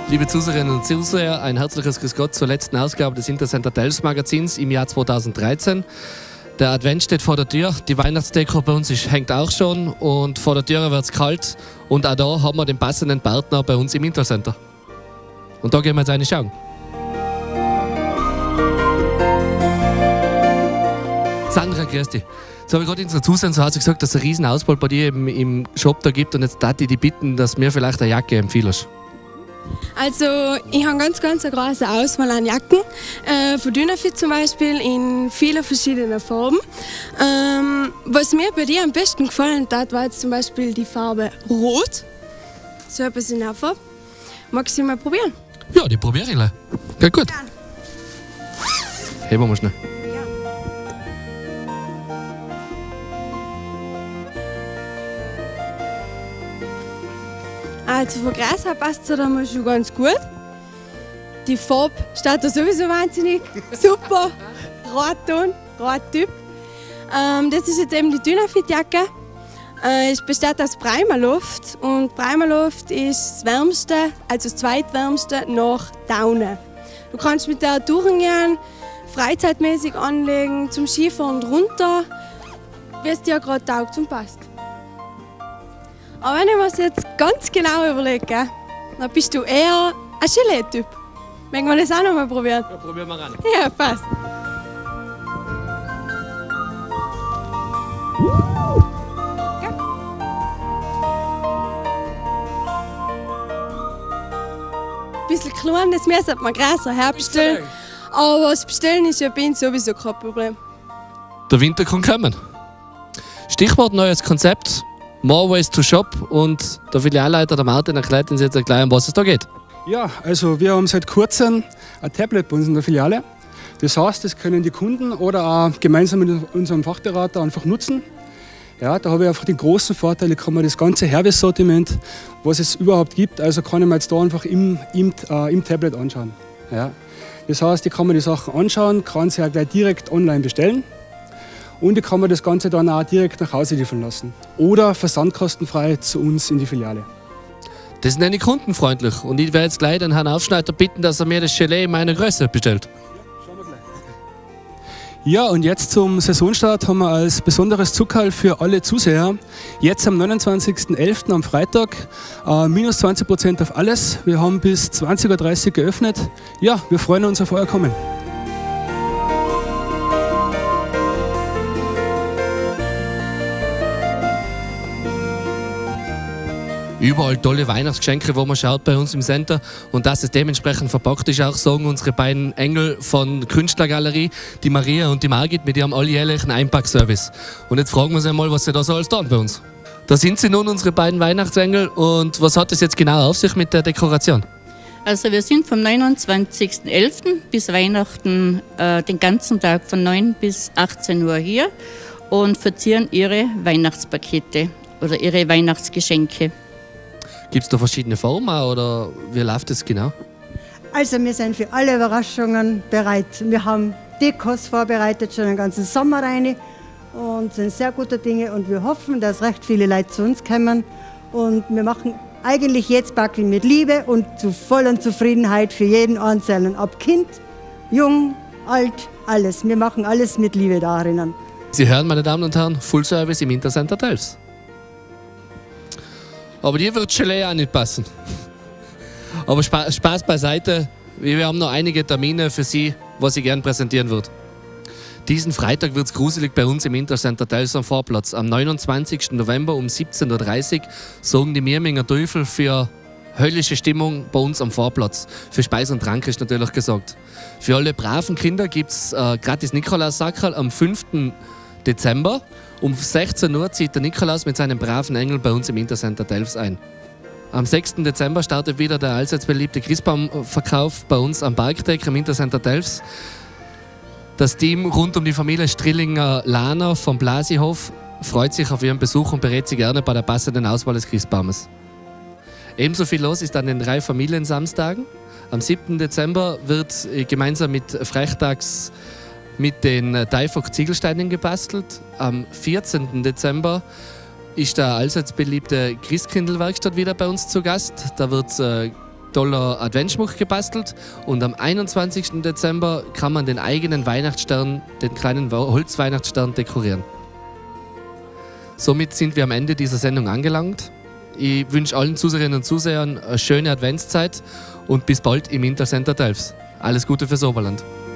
Liebe Zuseherinnen und Zuseher, ein herzliches Grüß Gott zur letzten Ausgabe des Intercenter Delfs Magazins im Jahr 2013. Der Advent steht vor der Tür, die Weihnachtsdeko bei uns hängt auch schon und vor der Tür wird es kalt und auch da haben wir den passenden Partner bei uns im Intercenter. Und da gehen wir jetzt eine schauen. Sandra, grüß dich. Jetzt habe ich gerade unsere Zuseher zu Hause gesagt, dass es eine riesen Auswahl bei dir im Shop da gibt und jetzt darf ich dich bitten, dass mir vielleicht eine Jacke empfiehlst. Also ich habe ganz eine große Auswahl an Jacken, von Dynafit zum Beispiel, in vielen verschiedenen Farben. Was mir bei dir am besten gefallen hat, war jetzt zum Beispiel die Farbe Rot. So etwas in der Farbe. Magst du mal probieren? Ja, die probiere ich gleich. Geht gut. Ja. Heben wir mal schnell. Also von Gras her passt es da mal schon ganz gut. Die Farbe steht da sowieso wahnsinnig super. Rotton, Rottyp. Das ist jetzt eben die Dynafit-Jacke. Es besteht aus Primaloft und Primaloft ist das wärmste, also das zweitwärmste nach Daune. Du kannst mit der durchgehen, freizeitmäßig anlegen, zum Skifahren runter, wie es dir gerade taugt und passt. Aber wenn ich mir das jetzt ganz genau überlege, dann bist du eher ein Gelee-Typ. Mögen wir das auch noch mal probieren? Ja, probieren wir ran. Ja, passt. Ja. Bisschen klein, das müsste man größer herbestellen. Aber das Bestellen ist ja bei uns sowieso kein Problem. Der Winter kann kommen. Stichwort neues Konzept. More Ways to Shop und der Filialleiter, der Martin, erklärt uns jetzt gleich, um was es da geht. Ja, also wir haben seit kurzem ein Tablet bei uns in der Filiale. Das heißt, das können die Kunden oder auch gemeinsam mit unserem Fachberater einfach nutzen. Ja, da habe ich einfach den großen Vorteil, ich kann mir das ganze Hermes-Sortiment, was es überhaupt gibt, also kann ich mir jetzt da einfach im Tablet anschauen. Ja. Das heißt, ich kann mir die Sachen anschauen, kann sie auch gleich direkt online bestellen. Und ich kann mir das Ganze dann auch direkt nach Hause liefern lassen. Oder versandkostenfrei zu uns in die Filiale. Das nenne ich kundenfreundlich. Und ich werde jetzt gleich den Herrn Aufschneider bitten, dass er mir das Gelee in meiner Größe bestellt. Ja, schauen wir gleich. Ja, und jetzt zum Saisonstart haben wir als besonderes Zuckerl für alle Zuseher. Jetzt am 29.11. am Freitag minus 20% auf alles. Wir haben bis 20.30 Uhr geöffnet. Ja, wir freuen uns auf euer Kommen. Überall tolle Weihnachtsgeschenke, wo man schaut bei uns im Center. Und dass es dementsprechend verpackt ist, auch sagen unsere beiden Engel von Künstlergalerie, die Maria und die Margit, mit ihrem alljährlichen Einpackservice. Und jetzt fragen wir sie mal, was sie da so alles tun bei uns. Da sind sie nun, unsere beiden Weihnachtsengel. Und was hat es jetzt genau auf sich mit der Dekoration? Also wir sind vom 29.11. bis Weihnachten den ganzen Tag von 9 bis 18 Uhr hier und verzieren ihre Weihnachtspakete oder ihre Weihnachtsgeschenke. Gibt es da verschiedene Formen oder wie läuft das genau? Also wir sind für alle Überraschungen bereit. Wir haben Dekos vorbereitet, schon den ganzen Sommer rein und sind sehr gute Dinge und wir hoffen, dass recht viele Leute zu uns kommen und wir machen eigentlich jetzt Backen mit Liebe und zu voller Zufriedenheit für jeden Einzelnen, ob Kind, jung, alt, alles. Wir machen alles mit Liebe darin. Sie hören, meine Damen und Herren, Full Service im Intercenter Delfs. Aber dir wird Gelee auch nicht passen. Aber Spaß beiseite, wir haben noch einige Termine für Sie, was ich gerne präsentieren würde. Diesen Freitag wird es gruselig bei uns im Intercenter Delfs am Vorplatz. Am 29. November um 17.30 Uhr sorgen die Mirminger Teufel für höllische Stimmung bei uns am Vorplatz. Für Speis und Trank ist natürlich gesagt. Für alle braven Kinder gibt es gratis Nikolaussackerl am 5. Dezember. Um 16 Uhr zieht der Nikolaus mit seinem braven Engel bei uns im Intercenter Delfs ein. Am 6. Dezember startet wieder der allseits beliebte Christbaumverkauf bei uns am Parkdeck im Intercenter Delfs. Das Team rund um die Familie Strillinger-Lahner vom Blasihof freut sich auf Ihren Besuch und berät Sie gerne bei der passenden Auswahl des Christbaumes. Ebenso viel los ist an den 3 Familiensamstagen. Am 7. Dezember wird gemeinsam mit Frechtags mit den Teifach-Ziegelsteinen gebastelt. Am 14. Dezember ist der allseits beliebte Christkindlwerkstatt wieder bei uns zu Gast. Da wird toller Adventsschmuck gebastelt und am 21. Dezember kann man den eigenen Weihnachtsstern, den kleinen Holzweihnachtsstern dekorieren. Somit sind wir am Ende dieser Sendung angelangt. Ich wünsche allen Zuseherinnen und Zusehern eine schöne Adventszeit und bis bald im Intercenter Delfs. Alles Gute fürs Oberland.